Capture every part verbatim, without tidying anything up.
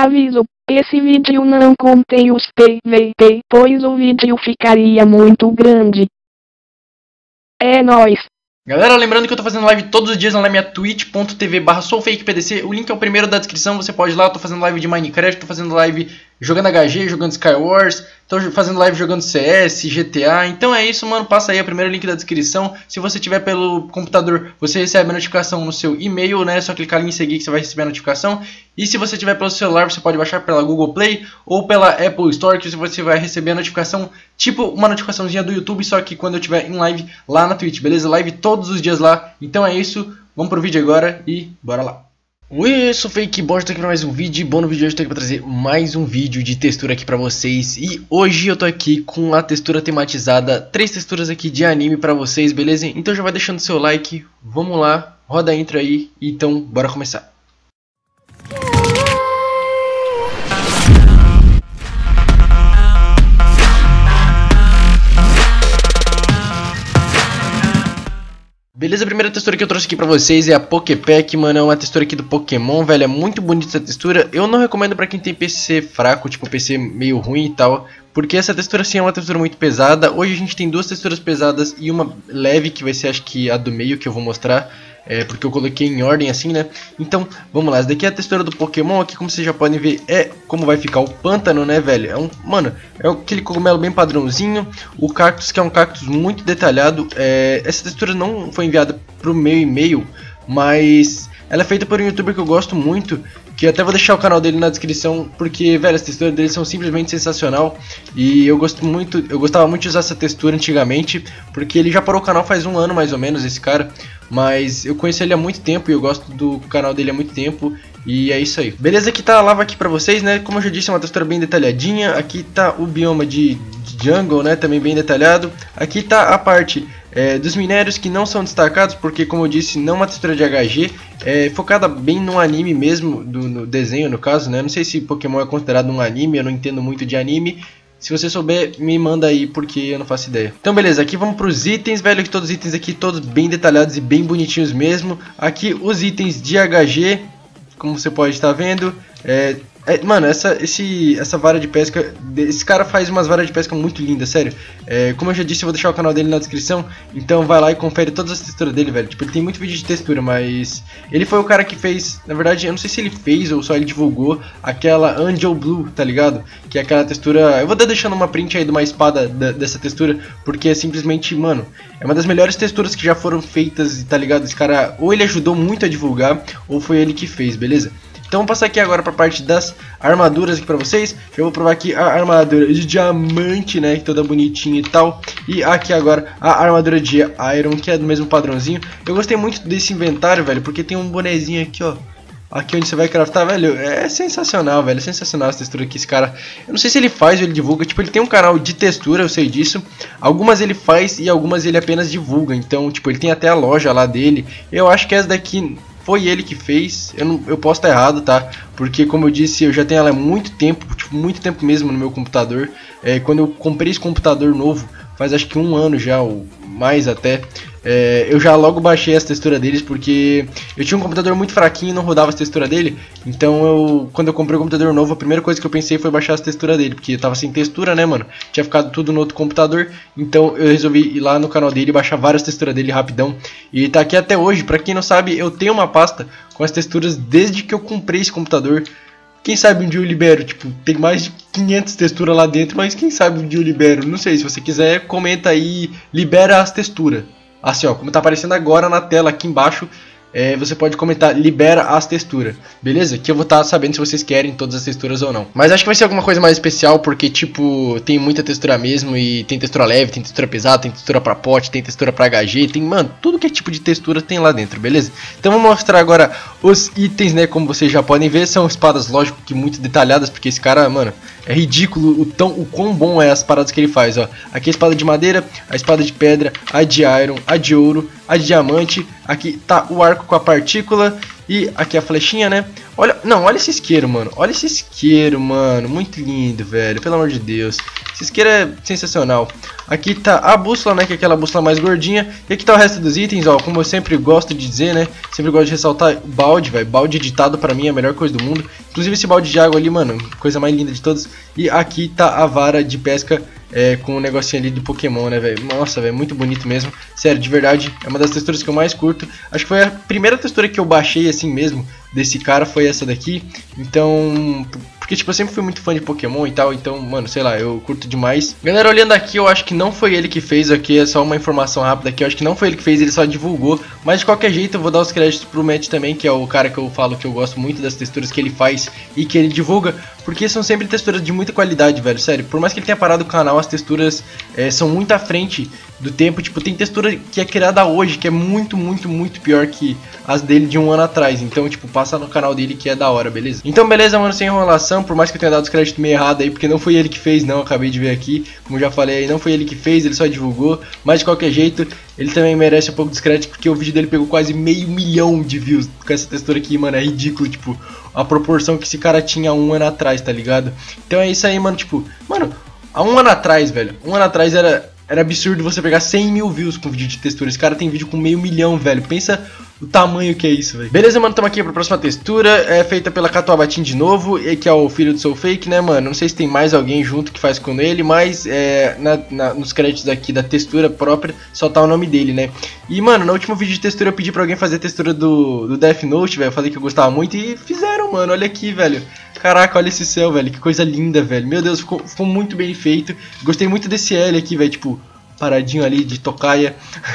Aviso, esse vídeo não contém os P V P, pois o vídeo ficaria muito grande. É nóis. Galera, lembrando que eu tô fazendo live todos os dias lá na minha twitch ponto tv barra soufakepdc. O link é o primeiro da descrição, você pode ir lá. Eu tô fazendo live de Minecraft, tô fazendo live jogando H G, jogando Skywars, tô fazendo live jogando C S, G T A. Então é isso, mano, passa aí, é o primeiro link da descrição. Se você tiver pelo computador, você recebe a notificação no seu e-mail, né? É só clicar ali em seguir que você vai receber a notificação. E se você tiver pelo celular, você pode baixar pela Google Play ou pela Apple Store, que você vai receber a notificação, tipo uma notificaçãozinha do YouTube, só que quando eu estiver em live lá na Twitch, beleza? Live todos os dias lá. Então é isso, vamos pro vídeo agora e bora lá. Oi, eu sou Fake Boss, tô aqui pra mais um vídeo. Bom, no vídeo de hoje eu tô aqui pra trazer mais um vídeo de textura aqui pra vocês. E hoje eu tô aqui com a textura tematizada, três texturas aqui de anime pra vocês, beleza? Então já vai deixando seu like, vamos lá, roda a intro aí, então bora começar. Beleza, a primeira textura que eu trouxe aqui pra vocês é a Poképack, mano, é uma textura aqui do Pokémon, velho, é muito bonita essa textura. Eu não recomendo pra quem tem P C fraco, tipo P C meio ruim e tal, porque essa textura sim é uma textura muito pesada. Hoje a gente tem duas texturas pesadas e uma leve, que vai ser acho que a do meio que eu vou mostrar. É, porque eu coloquei em ordem assim, né? Então, vamos lá, essa daqui é a textura do Pokémon. Aqui, como vocês já podem ver, é como vai ficar o pântano, né, velho? É um, mano, é aquele cogumelo bem padrãozinho. O cactus, que é um cactus muito detalhado. é, Essa textura não foi enviada pro meu e-mail, mas ela é feita por um youtuber que eu gosto muito, que até vou deixar o canal dele na descrição, porque, velho, as texturas dele são simplesmente sensacional. E eu gosto muito, eu gostava muito de usar essa textura antigamente, porque ele já parou o canal faz um ano mais ou menos, esse cara. Mas eu conheço ele há muito tempo e eu gosto do canal dele há muito tempo. E é isso aí. Beleza, aqui tá a lava aqui pra vocês, né? Como eu já disse, é uma textura bem detalhadinha. Aqui tá o bioma de, de jungle, né? Também bem detalhado. Aqui tá a parte é, dos minérios que não são destacados, porque, como eu disse, não é uma textura de H G. É focada bem no anime mesmo, do, no desenho no caso, né? Não sei se Pokémon é considerado um anime, eu não entendo muito de anime. Se você souber, me manda aí, porque eu não faço ideia. Então beleza, aqui vamos para os itens, velho, que todos os itens aqui, todos bem detalhados e bem bonitinhos mesmo. Aqui os itens de H G, como você pode estar vendo. É, é, mano, essa, esse, essa vara de pesca, esse cara faz umas varas de pesca muito lindas, sério. É, como eu já disse, eu vou deixar o canal dele na descrição, então vai lá e confere todas as texturas dele, velho. Tipo, ele tem muito vídeo de textura, mas ele foi o cara que fez, na verdade, eu não sei se ele fez ou só ele divulgou aquela Angel Blue, tá ligado? Que é aquela textura, eu vou estar deixando uma print aí de uma espada da, dessa textura, porque é simplesmente, mano, é uma das melhores texturas que já foram feitas, tá ligado? Esse cara, ou ele ajudou muito a divulgar, ou foi ele que fez, beleza? Então vamos passar aqui agora para a parte das armaduras aqui para vocês. Eu vou provar aqui a armadura de diamante, né, toda bonitinha e tal. E aqui agora a armadura de iron, que é do mesmo padrãozinho. Eu gostei muito desse inventário, velho, porque tem um bonezinho aqui, ó. Aqui onde você vai craftar, velho, é sensacional, velho, é sensacional essa textura aqui, esse cara. Eu não sei se ele faz ou ele divulga, tipo, ele tem um canal de textura, eu sei disso. Algumas ele faz e algumas ele apenas divulga, então, tipo, ele tem até a loja lá dele. Eu acho que essa daqui foi ele que fez, eu, não, eu posso estar errado, tá? Porque, como eu disse, eu já tenho ela há muito tempo, tipo, muito tempo mesmo no meu computador. É, quando eu comprei esse computador novo, faz acho que um ano já, ou mais até, é, eu já logo baixei as texturas deles, porque eu tinha um computador muito fraquinho e não rodava as texturas dele. Então, eu, quando eu comprei o computador novo, a primeira coisa que eu pensei foi baixar as texturas dele, porque eu tava sem textura, né, mano? Tinha ficado tudo no outro computador, então eu resolvi ir lá no canal dele e baixar várias texturas dele rapidão. E tá aqui até hoje. Pra quem não sabe, eu tenho uma pasta com as texturas desde que eu comprei esse computador. Quem sabe um dia eu libero, tipo, tem mais de quinhentas texturas lá dentro, mas quem sabe um dia eu libero. Não sei, se você quiser, comenta aí, libera as texturas. Assim, ó, como tá aparecendo agora na tela aqui embaixo, é, você pode comentar, libera as texturas, beleza? Que eu vou estar sabendo se vocês querem todas as texturas ou não. Mas acho que vai ser alguma coisa mais especial, porque, tipo, tem muita textura mesmo, e tem textura leve, tem textura pesada, tem textura pra pote, tem textura pra H G, tem, mano, tudo que é tipo de textura tem lá dentro, beleza? Então vou mostrar agora os itens, né, como vocês já podem ver, são espadas, lógico, que muito detalhadas, porque esse cara, mano, é ridículo o, tão, o quão bom é as paradas que ele faz, ó. Aqui a espada de madeira, a espada de pedra, a de iron, a de ouro, a de diamante. Aqui tá o arco com a partícula e aqui a flechinha, né? Olha, não, olha esse isqueiro, mano. Olha esse isqueiro, mano. Muito lindo, velho. Pelo amor de Deus. Esse isqueiro é sensacional. Aqui tá a bússola, né? Que é aquela bússola mais gordinha. E aqui tá o resto dos itens, ó. Como eu sempre gosto de dizer, né? Sempre gosto de ressaltar o balde, velho. Balde editado pra mim é a melhor coisa do mundo. Inclusive esse balde de água ali, mano. Coisa mais linda de todas. E aqui tá a vara de pesca. É, com um negocinho ali do Pokémon, né, velho? Nossa, velho, muito bonito mesmo. Sério, de verdade, é uma das texturas que eu mais curto. Acho que foi a primeira textura que eu baixei assim mesmo desse cara, foi essa daqui. Então, porque tipo, eu sempre fui muito fã de Pokémon e tal, então, mano, sei lá, eu curto demais. Galera, olhando aqui, eu acho que não foi ele que fez aqui, é só uma informação rápida aqui. Eu acho que não foi ele que fez, ele só divulgou. Mas de qualquer jeito, eu vou dar os créditos pro Matt também, que é o cara que eu falo que eu gosto muito das texturas que ele faz e que ele divulga. Porque são sempre texturas de muita qualidade, velho, sério. Por mais que ele tenha parado o canal, as texturas é, são muito à frente do tempo. Tipo, tem textura que é criada hoje, que é muito, muito, muito pior que as dele de um ano atrás. Então, tipo, passa no canal dele que é da hora, beleza? Então, beleza, mano, sem enrolação. Por mais que eu tenha dado os créditos meio errado aí, porque não foi ele que fez, não. Eu acabei de ver aqui, como já falei aí, não foi ele que fez, ele só divulgou. Mas, de qualquer jeito, ele também merece um pouco de crédito, porque o vídeo dele pegou quase meio milhão de views com essa textura aqui, mano. É ridículo, tipo, a proporção que esse cara tinha um ano atrás, tá ligado? Então é isso aí, mano, tipo, mano, há um ano atrás, velho, um ano atrás era, era absurdo você pegar cem mil views com vídeo de textura. Esse cara tem vídeo com meio milhão, velho, pensa o tamanho que é isso, velho. Beleza, mano, estamos aqui para a próxima textura, é feita pela Catuabatin de novo, e que é o filho do Soulfake, né, mano? Não sei se tem mais alguém junto que faz com ele, mas é, na, na, nos créditos aqui da textura própria só tá o nome dele, né? E, mano, no último vídeo de textura eu pedi pra alguém fazer a textura do, do Death Note, velho. Eu falei que eu gostava muito e fizeram, mano. Olha aqui, velho. Caraca, olha esse céu, velho. Que coisa linda, velho. Meu Deus, ficou, ficou muito bem feito. Gostei muito desse L aqui, velho. Tipo, paradinho ali de tocaia.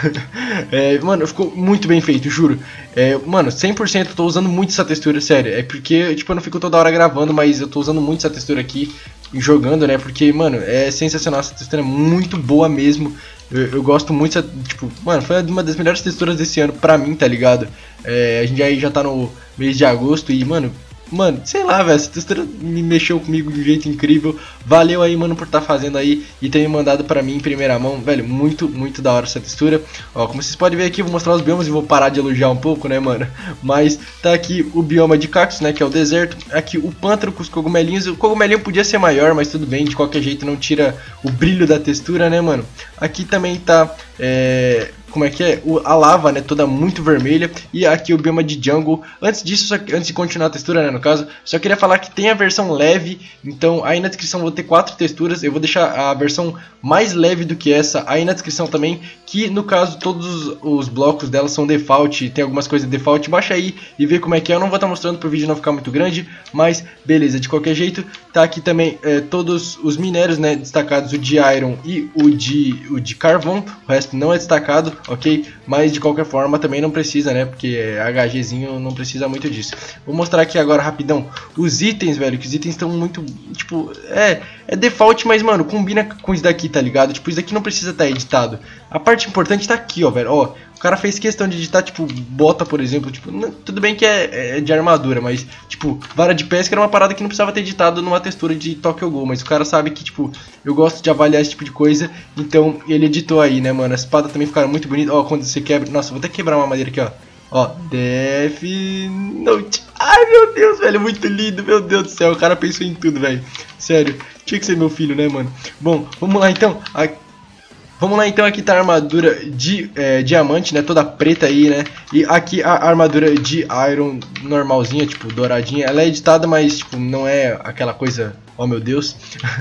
É, mano, ficou muito bem feito, juro. É, mano, cem por cento eu tô usando muito essa textura, sério. É porque, tipo, eu não fico toda hora gravando, mas eu tô usando muito essa textura aqui e jogando, né? Porque, mano, é sensacional. Essa textura é muito boa mesmo. Eu, eu gosto muito, tipo, mano, foi uma das melhores texturas desse ano pra mim, tá ligado? É, a gente aí já tá no mês de agosto e, mano... Mano, sei lá, velho, essa textura me mexeu comigo de um jeito incrível. Valeu aí, mano, por estar tá fazendo aí e ter me mandado pra mim em primeira mão. Velho, muito, muito da hora essa textura. Ó, como vocês podem ver aqui, eu vou mostrar os biomas e vou parar de elogiar um pouco, né, mano? Mas tá aqui o bioma de cactos, né, que é o deserto. Aqui o pântano com os cogumelinhos. O cogumelinho podia ser maior, mas tudo bem, de qualquer jeito não tira o brilho da textura, né, mano? Aqui também tá... É... Como é que é? O, a lava, né? Toda muito vermelha. E aqui o bioma de jungle. Antes disso, só, antes de continuar a textura, né? No caso, só queria falar que tem a versão leve. Então, aí na descrição eu vou ter quatro texturas. Eu vou deixar a versão mais leve do que essa aí na descrição também. Que no caso, todos os, os blocos dela são default. Tem algumas coisas de default. Baixa aí e vê como é que é. Eu não vou estar mostrando para o vídeo não ficar muito grande. Mas beleza, de qualquer jeito. Tá aqui também é, todos os minérios, né? Destacados, o de iron e o de, o de carvão. O resto não é destacado. Ok, mas de qualquer forma também não precisa, né? Porque HGzinho não precisa muito disso. Vou mostrar aqui agora rapidão os itens, velho. Que os itens estão muito, tipo, é, é default, mas mano, combina com isso daqui, tá ligado? Tipo, isso daqui não precisa estar editado. A parte importante tá aqui, ó, velho. Ó, o cara fez questão de editar, tipo, bota, por exemplo. Tipo, não, tudo bem que é, é de armadura, mas, tipo, vara de pesca era uma parada que não precisava ter editado numa textura de Tokyo Ghoul. Mas o cara sabe que, tipo, eu gosto de avaliar esse tipo de coisa. Então ele editou aí, né, mano? As espadas também ficaram muito bonitas. Ó, quando você quebra. Nossa, vou até quebrar uma madeira aqui, ó. Ó, Death Note. Ai, meu Deus, velho, muito lindo. Meu Deus do céu, o cara pensou em tudo, velho. Sério, tinha que ser meu filho, né, mano? Bom, vamos lá então. Aqui. Vamos lá então, aqui tá a armadura de é, diamante, né, toda preta aí, né, e aqui a armadura de iron normalzinha, tipo, douradinha. Ela é editada, mas, tipo, não é aquela coisa, oh meu Deus,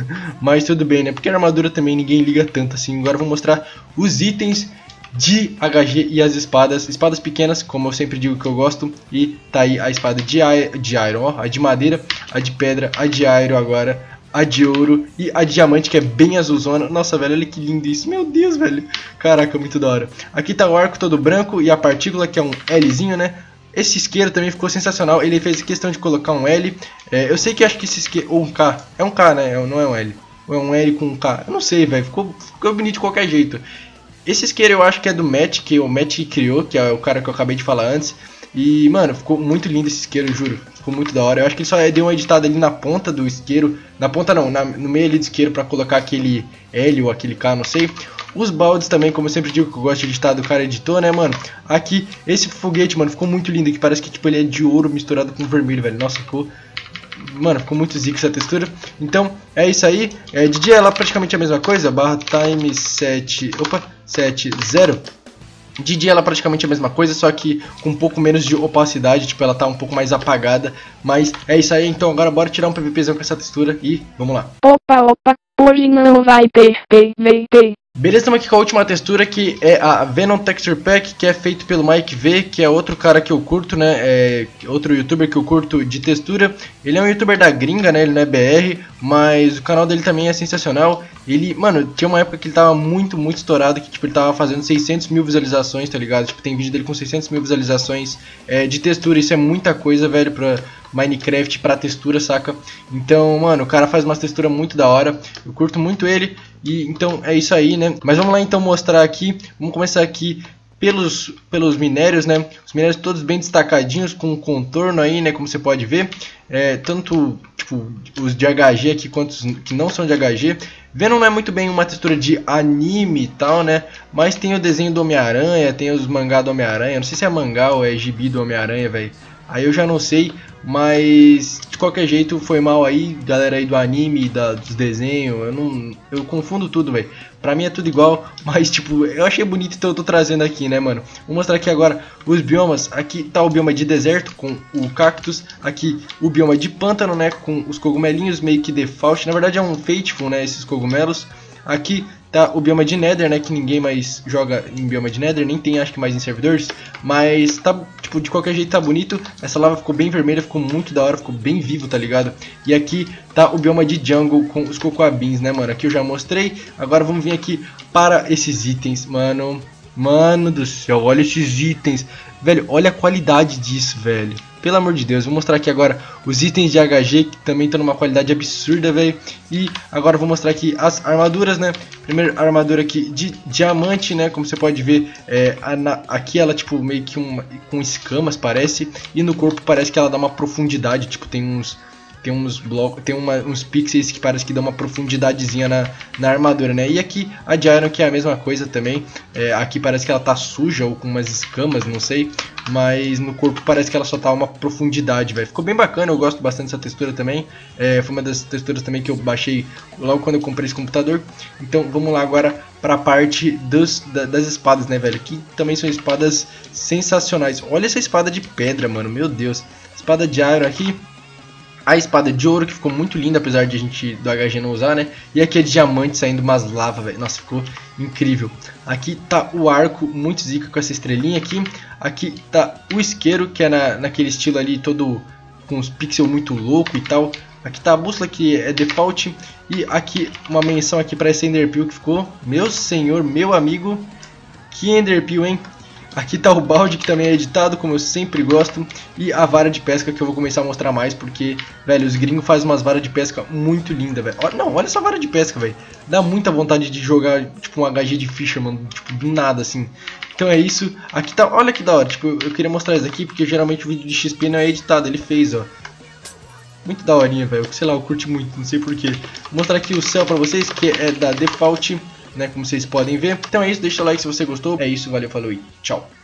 mas tudo bem, né, porque a armadura também ninguém liga tanto assim. Agora eu vou mostrar os itens de H G e as espadas, espadas pequenas, como eu sempre digo que eu gosto. E tá aí a espada de, de iron, ó, a de madeira, a de pedra, a de iron agora, a de ouro e a de diamante, que é bem azulzona. Nossa, velho, olha que lindo isso. Meu Deus, velho. Caraca, muito da hora. Aqui tá o arco todo branco e a partícula, que é um Lzinho, né? Esse isqueiro também ficou sensacional. Ele fez questão de colocar um L. É, eu sei que acho que esse isqueiro... Ou um K. É um K, né? Não é um L. Ou é um L com um K. Eu não sei, velho. Ficou, ficou bonito de qualquer jeito. Esse isqueiro eu acho que é do Matt, que o Matt criou, que é o cara que eu acabei de falar antes. E, mano, ficou muito lindo esse isqueiro, juro. Ficou muito da hora. Eu acho que ele só deu uma editada ali na ponta do isqueiro. Na ponta não, na, no meio ali do isqueiro pra colocar aquele L ou aquele K, não sei. Os baldes também, como eu sempre digo que eu gosto de editar do cara editor, né, mano? Aqui, esse foguete, mano, ficou muito lindo, que parece que, tipo, ele é de ouro misturado com vermelho, velho. Nossa, ficou... Mano, ficou muito zica essa textura. Então, é isso aí. É, de dia ela é praticamente a mesma coisa. Barra time sete... Opa, sete zero. De dia ela é praticamente a mesma coisa, só que com um pouco menos de opacidade. Tipo, ela tá um pouco mais apagada. Mas é isso aí. Então, agora bora tirar um PVPzão com essa textura e vamos lá. Opa, opa, hoje não vai ter P V P. Beleza, estamos aqui com a última textura, que é a Venom Texture Pack, que é feito pelo Mike V, que é outro cara que eu curto, né, é outro youtuber que eu curto de textura. Ele é um youtuber da gringa, né, ele não é B R, mas o canal dele também é sensacional. Ele, mano, tinha uma época que ele tava muito, muito estourado, que tipo, ele tava fazendo seiscentos mil visualizações, tá ligado? Tipo, tem vídeo dele com seiscentos mil visualizações é, de textura, isso é muita coisa, velho, pra Minecraft, pra textura, saca? Então, mano, o cara faz uma textura muito da hora, eu curto muito ele. E então é isso aí, né? Mas vamos lá então mostrar aqui. Vamos começar aqui pelos, pelos minérios, né? Os minérios todos bem destacadinhos, com contorno aí, né? Como você pode ver. É, tanto tipo, os de H G aqui quanto os que não são de H G. Venom não é muito bem uma textura de anime e tal, né? Mas tem o desenho do Homem-Aranha, tem os mangá do Homem-Aranha. Não sei se é mangá ou é gibi do Homem-Aranha, velho. Aí eu já não sei, mas de qualquer jeito foi mal aí, galera aí do anime, da, dos desenhos, eu não, eu confundo tudo, velho. Pra mim é tudo igual, mas tipo, eu achei bonito, então eu tô trazendo aqui, né, mano. Vou mostrar aqui agora os biomas. Aqui tá o bioma de deserto com o cactus, aqui o bioma de pântano, né, com os cogumelinhos meio que default. Na verdade é um Fateful, né, esses cogumelos. Aqui tá o bioma de Nether, né, que ninguém mais joga em bioma de Nether, nem tem acho que mais em servidores, mas tá, tipo, de qualquer jeito tá bonito. Essa lava ficou bem vermelha, ficou muito da hora, ficou bem vivo, tá ligado? E aqui tá o bioma de Jungle com os Cocoa Beans, né, mano, aqui eu já mostrei. Agora vamos vir aqui para esses itens, mano, mano do céu, olha esses itens, velho, olha a qualidade disso, velho. Pelo amor de Deus, vou mostrar aqui agora os itens de H G, que também estão numa qualidade absurda, velho. E agora vou mostrar aqui as armaduras, né. Primeiro, armadura aqui de diamante, né, como você pode ver, é, a, na, aqui ela, tipo, meio que uma, com escamas, parece. E no corpo parece que ela dá uma profundidade, tipo, tem uns... Tem uns blocos, tem uma, uns pixels que parece que dá uma profundidadezinha na, na armadura, né? E aqui a de Iron, que é a mesma coisa também. É, aqui parece que ela tá suja ou com umas escamas, não sei. Mas no corpo parece que ela só tá uma profundidade, velho. Ficou bem bacana, eu gosto bastante dessa textura também. É, foi uma das texturas também que eu baixei logo quando eu comprei esse computador. Então vamos lá agora pra parte dos, da, das espadas, né, velho? Que também são espadas sensacionais. Olha essa espada de pedra, mano, meu Deus. Espada de Iron aqui. A espada de ouro, que ficou muito linda, apesar de a gente do H G não usar, né? E aqui é diamante saindo umas lavas, velho. Nossa, ficou incrível. Aqui tá o arco, muito zica com essa estrelinha aqui. Aqui tá o isqueiro, que é na, naquele estilo ali, todo com os pixels muito louco e tal. Aqui tá a bússola, que é default. E aqui uma menção aqui para esse Enderpeel que ficou. Meu senhor, meu amigo. Que Enderpeel, hein? Aqui tá o balde, que também é editado, como eu sempre gosto. E a vara de pesca, que eu vou começar a mostrar mais, porque, velho, os gringos fazem umas varas de pesca muito lindas, velho. Não, olha essa vara de pesca, velho. Dá muita vontade de jogar, tipo, um H G de Fisherman, tipo, do nada, assim. Então é isso. Aqui tá, olha que da hora. Tipo, eu queria mostrar isso aqui, porque geralmente o vídeo de X P não é editado. Ele fez, ó. Muito daorinha, velho. Sei lá, eu curti muito, não sei porquê. Vou mostrar aqui o céu pra vocês, que é da Default, né, como vocês podem ver. Então é isso, deixa o like se você gostou. É isso, valeu, falou e tchau.